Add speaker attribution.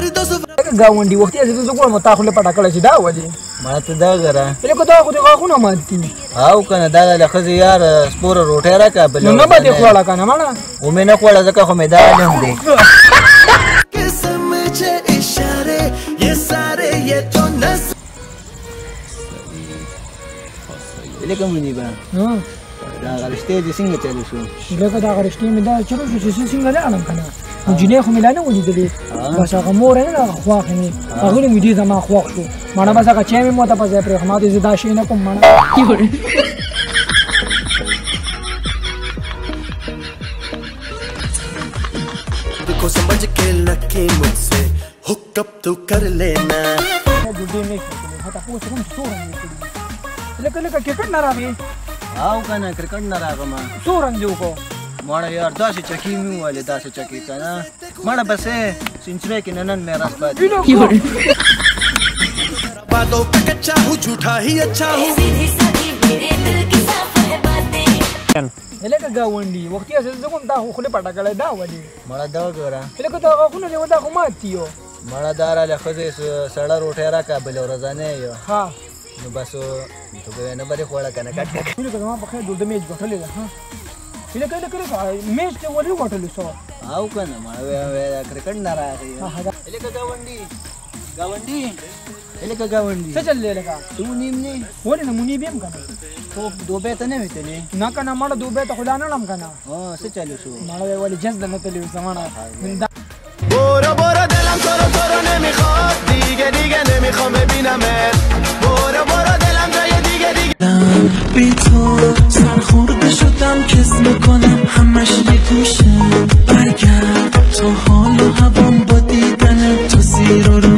Speaker 1: गावंडी वक्ती असे तुझं कोण मग ताखले पटाकळाची दावली
Speaker 2: मला तर दा जरा
Speaker 1: એટલે કદા કદે કોના માનતી
Speaker 2: આવ કને દાદા લખજ યાર સ્પોર રોઠે રાખા બલે
Speaker 1: ન બદે ખોળા કના માણા
Speaker 2: ઉમે ન ખોળા જકા ખમે દા લેમ દે
Speaker 3: કે સમજે ઇશારે ये सारे ये तो नस
Speaker 2: એટલે કમની બા
Speaker 1: હા
Speaker 2: دا स्टेज सिंग چلو شو
Speaker 1: એટલે કદા કરસ્ટી મે દા ચલો شو સિંગલે આલમ કના جنيه خو ميلانه وليدلې بس هغه مور نه خواخ نه هغه مې دې زما خواخ شو مانه بس هغه چې مې مو ته پځه پر خما دې زدا شي نه کوم مانه
Speaker 3: देखो समझ के लगे मुझसे हुक अप तो कर लेना
Speaker 1: دې مې هتا پوس کوم سورن دې لکه کرکټ نه راوي
Speaker 2: આવ કને ક્રિકેટ ન રાગમાં
Speaker 1: سورن دې کو
Speaker 2: ماڑا یار داسې چکی مې والے داسې چکی کنه ماڑا بس سنچره کې نن مې راس پات
Speaker 3: बातों पे कच्चा हूँ झूठा ही अच्छा हूँ
Speaker 1: لکه گاونډي وختي اساس کوم دا خو له پټاکړه دا ولي
Speaker 2: ماڑا دا ګورا
Speaker 1: لکه دا خو نه ودا خو ماتیو
Speaker 2: ماڑا دارا لخذ سړه روټه را کابل ورځانه یو
Speaker 1: ها
Speaker 2: نو بس ته نه بری خوړه کنه کټ
Speaker 1: لکه ما په خیر د میچ غټلې ده ها لکه میچ ته ولې غټلې سو
Speaker 2: او کنه ما کرکټ نه راغی لکه گاونډي لکه گاونډي
Speaker 1: څه چل لکه
Speaker 2: تو نیم نه
Speaker 1: ولې نه مونږ بیم کنه
Speaker 2: خو دوبه ته نه وته
Speaker 1: نه کنه مړ دوبه ته خدا نه لم کنه
Speaker 2: ها څه چالو شو
Speaker 1: مړ ولې جز نه تلې زمانہ
Speaker 3: برو برو دلم تو رو نمیخواد دیگه دیگه نمیخوام ببینمت برو برو دلم جای دیگه بی تو سرخورده شدم کس میکنم همش یه گوشه برگرد تو حال و هوام با دیدن تو زیر و رو